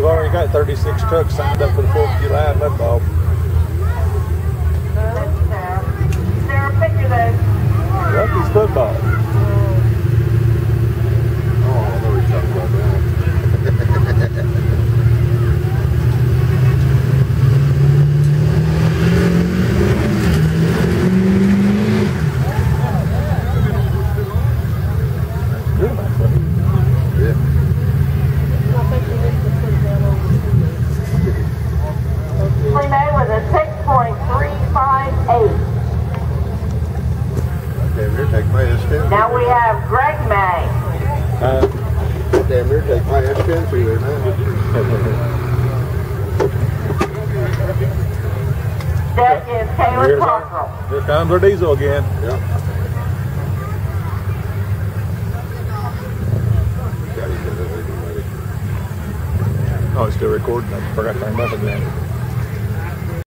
already got 36 trucks signed up for the 4th of July mud ball. Sarah, picture those. Lucky's football. Oh, I know he's talking about that. Renee with a 6.358. Damn near take my S10. Now we have Greg May. Damn near take my S10 through there, man. That is Taylor Cockrell. Here comes our diesel again. Yep. Oh, it's still recording. I forgot to turn it up again.